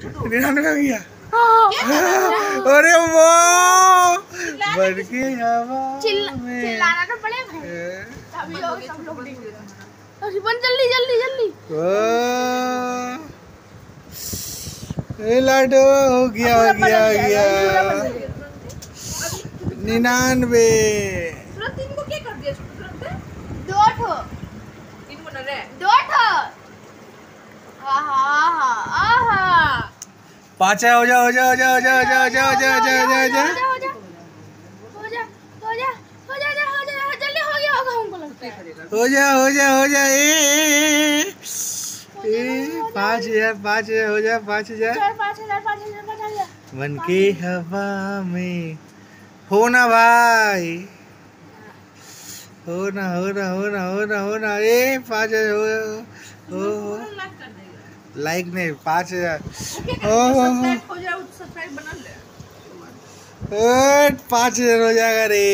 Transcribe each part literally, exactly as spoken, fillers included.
निन्यानवे हो गया। अरे वो बढ़ के हवा में चिल्लाना तो पड़े भाई। अभी लोग सब लोग देख रहे हैं। बन जल्दी जल्दी जल्दी। ए लाडो हो गया हो गया हो गया निन्यानवे। इनको क्या कर दिया? दो ठो इनको न रे दो ठो। आहा आहा पाँच है। हो जा हो जा हो जा हो जा हो जा हो जा हो जा हो जा हो जा हो जा हो जा हो जा हो जा हो जा हो जा जल्दी हो गया होगा हमको लगता है। हो जा हो जा हो जा ए ए पाँच हजार पाँच हजार हो जा पाँच हजार पाँच हजार पाँच हजार पाँच हजार मन की हवा में हो ना भाई। हो ना हो ना हो ना हो ना हो ना ए पाँच हजार हो हो लाइक नहीं पाँच हजार पाँच हजार हो जाएगा रे।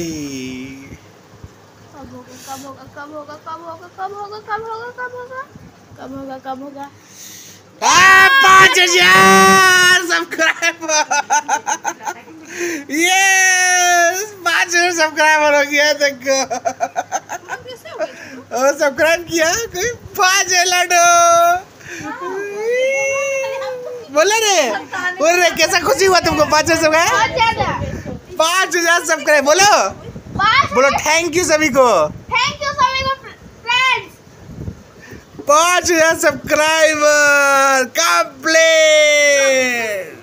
कब होगा कब होगा कब होगा कब होगा कब होगा कब होगा कब होगा कब होगा कब होगा पाँच हजार सब्सक्राइबर। यस पाँच हजार सब्सक्राइबर हो गया देखो। और सब्सक्राइब किया कोई पाँच हजार लाडो बोले रे बोल रे कैसा खुशी हुआ तुमको पाँच हजार सब्सक्राइब पाँच हजार सब्सक्राइब बोलो बोलो थैंक यू सभी को थैंक यू सभी को फ्रेंड्स। पाँच हजार सब्सक्राइबर कंप्लीट।